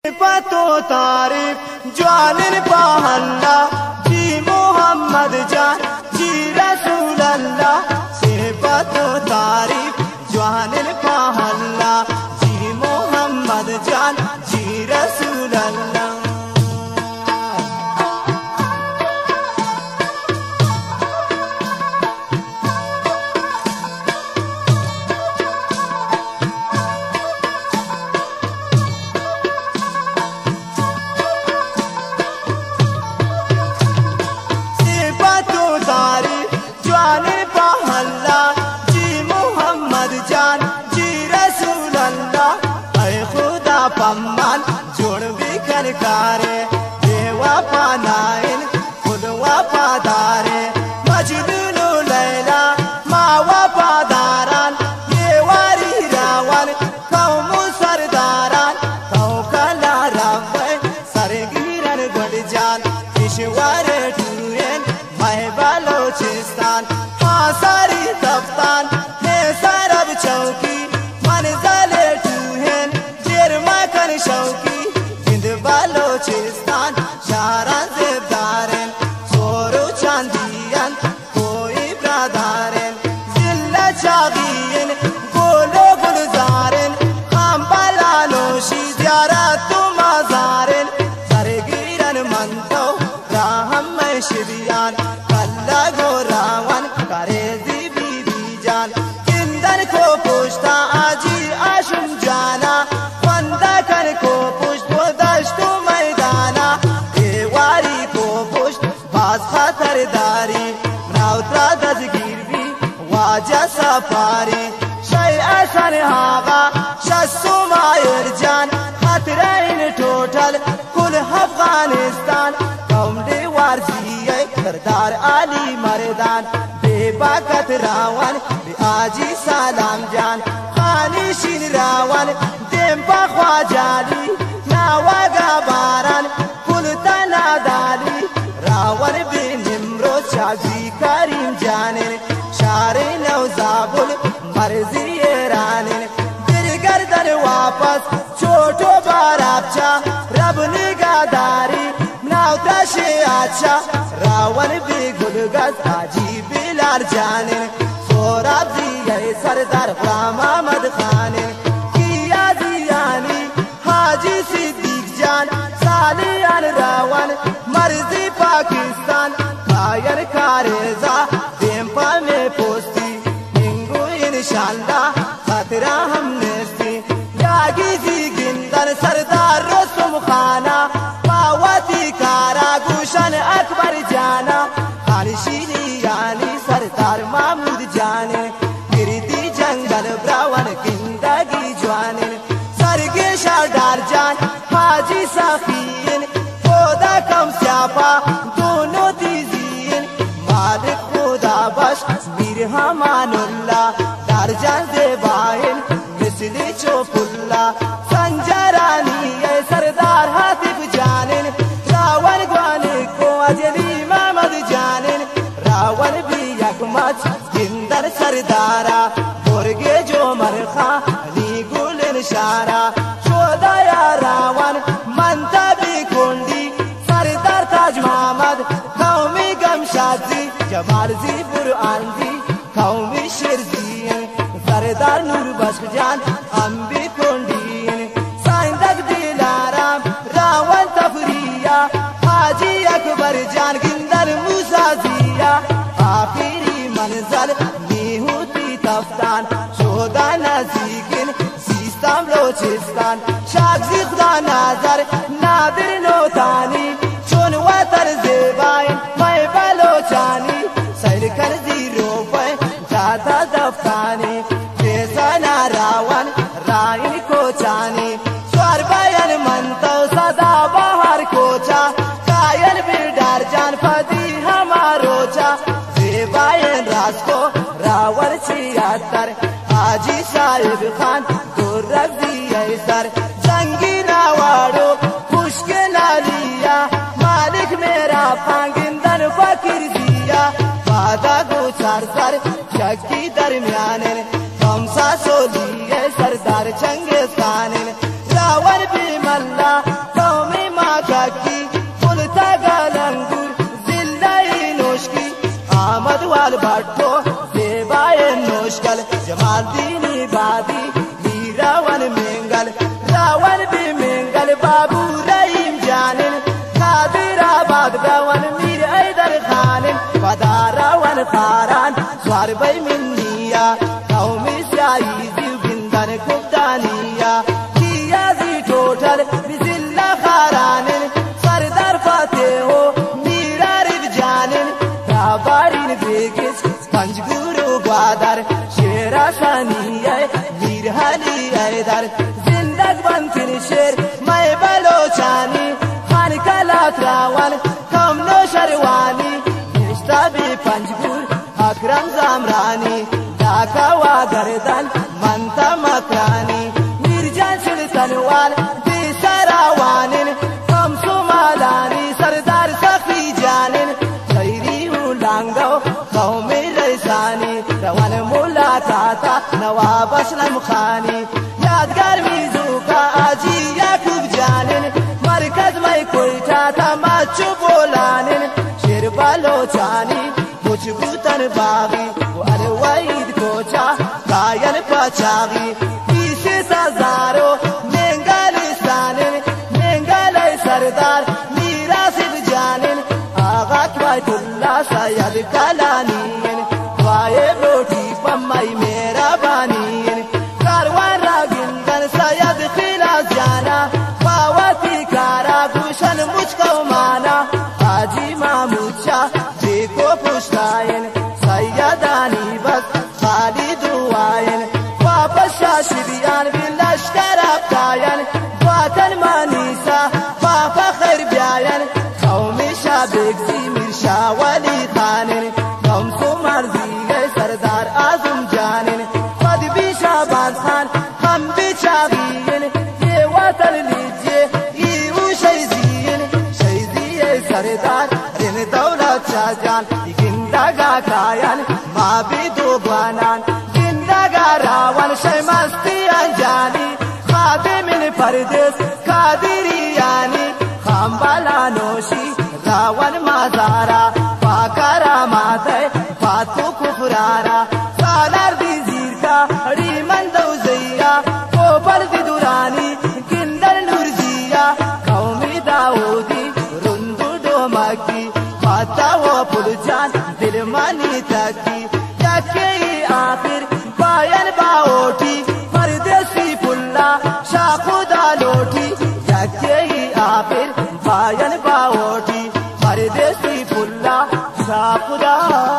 पतो तारीफ जवानिन पाहल्ला जी मोहम्मद जान जी रसूल अल्लाह से पतो तारीफ जवानिन पाहल्ला जी मोहम्मद जान जी रसूल अल्लाह। पम्मान जोड़ भी करकारे देवा पानाइन खुदवा पादारे मजनू लैला मावा पादारान ये वारी रावण कौम सरदारान कौ कला रावण सरगिरन गुडजान किशवर टूरेन मैं बलोचिस्तान हाँ सारी तफ्तान है सरब चौकी मनजले टूहेन शौकी हिंद बलोचिस्तान शारान ज़ेबदारेन सोरो चांदियन कोई ब्रादारेन जिल्ला चागियन गोलो गुलजारेन हम बलानोशी ज़ियारत मज़ारेन सरगिरन मंतो राहम में शिबियान कल्ला गो रावण करे बीबी जान किंदन को पुश्ता आजी आशुम जाना को पुष्ट दश्तो मैदाना देवारी को पुष्ट बाज खतरदारी नाउत्रा दजगीर भी वाजा सफारी शय असन हागा शस्सु मायर जान खतरा इन टोटल कुल अफगानिस्तान कौम देवार जिये सरदार आली मर्दान बेबाकत रावण आजी सलाम जान खानी शिन रावण देम्पा ख्वाजाली नावागा बारान कुलता नादाली रावण बिन निम्रोद शाजी करीम जानिन शारे नौजाबुल मर्जी रानिन दिल गर्दन वापस छोटो बाराबचा रब निगादारी नावता शे अच्छा रावण भी गुलगत आजी बिलाल जानिन सोराब जी सरदार गुलाम अहमद खानिन हाजी सिद्दीक जान सालियान रावण मर्जी पाकिस्तान कायर कारेजा देम्पा में पोस्ती हिंगू इंशाल्लाह खतरा हमने सी यागी जी गिंदन सरदार रसुम खाना पावती कारा गुशन अकबर जाना खानशीनी यानी सरदार महमूद जाने गिरदी जंगल ब्रावन जिंदगी जवानी शारदार जान हाजी साफीन खुदा कम स्यापा दोनों दीजीन मालिक खुदा बश मीर हमानुल्ला दारजान देवाइन मिसली चोपुल्ला संजरानी सरदार हातिफ जानिन रावण ग्वाने को अजली महमद जानिन रावण भी यकमत जिंदर सरदारा बुर्गे जो मरखा अली गुलन शारा दया रावण मनता भी कुंडी सरदार ताज मोहम्मद कौमी गमशादी जमाल जी बुरआनी कौमी शिरजी सरदार नूर बख्श जान हम भी कुंडी साइंदक दिलाराम रावण तफरिया हाजी अकबर जान गिंदर मूसा जिया आखिरी मंजिल नीहूती तफ्तान शोदा नजीकिन सीस्ताम बलोचिस्तान शागजी खुदा नाजर नादिर नोतानी चुन वतर जेबाइन मैं बलोचानी सैलकन जीरो पे जाता दफ्तानी बेसना रावण राइन को चानी स्वर बयन मंतो सदा बाहर कोचा कायल बिरदार जान फदी हमारोचा जेबाइन रास्को रावण छियातर हाजी साहिब खान रब्जी सर जंगी नावाड़ो खुश्क नालिया मालिक मेरा फांगिंदन फकीर दिया वादा गो चार सर शक्ति दरमियान कमसा सोली सरदार चंगे खान रावण भी मल्ला बाल्दीनी बादी ही रावण मेंगल रावण भी मेंगल बाबू रहीम जानिन कादिराबाद रावण मीर ऐदर खानिन पदा रावण खारान स्वार बै मिन्निया कौमी स्याई जीव बिंदन कुप्तानिया किया जी टोटल बिजिल्ला खारानिन सरदार फातेहो मीरा रिव जानिन काबारिन बेगिस पंजगुरु ग्वादर शेरा शानिया मीर हली ऐदर जिंदग बनतिन शेर मैं बलोचानी खान कलात रावण कमनो शरवानी भी पंजगुर अकरम जामरानी डाकावा गर्दन मंता मकरानी मिर्जा सिलसनवाल बेसरावानिन कम सुमालानी सरदार सखी जानिन खैरी उलांगो कौमी रैसानी रवन मुलाकाता नवाब असलम खानी यादगार मिजुका आजी याकूब जानिन मरकज में कोयटा तमाचु बोलानिन शेर बलोचानी मुझबूतन बागी वाल वईद कोचा गायन पचागी पीछे सजारो मेंगलिस्तानिन मेंगल सरदार मीरा सिब जानिन आगा त्वायतुल्ला सैयद कलानीन वाये रोटी पम्मई मेरा बानीन कारवान रागिंदन सैयद खिलास जाना पावती कारा गुशन मुझको माना हाजी महमूद शाह देखो पुश्तायन सैयदानी बस खाली दुआयन वापस शाशिरियान भी लश्कर अपतायन वातन मानीसा पापा खैर ब्यायन कौमी शाह बेगजी मिर्शा वली खानिन कौम सो मर्जी गए सरदार आजम जानिन पदवी शाहबाज खान हम भी चाबीन ये वतन लीजिए ईऊ शहीदीन शहीदी सरदार दिन दौलत शाहजान गिंदगा कायन माँ भी दो बानान गिंदगा रावण शमस्ती अंजानी खादिमिन परदेस कादिरियानी खाम्बाला नोशी रावण माजारा पाकारा माते पातु कुफरारा सालार दी जीरका रीमन दौजैया कोबल दी दुरानी गिंदर नूरजिया कौमी दाऊदी रुंदु डोमकी पाता वो पुलजान दिल मानी तकी यके आखिर बायन बाओटी परदेसी पुल्ला शाखुदा लोटी यके आखिर बायन बाओटी परदेसी पुल्ला शाखुदा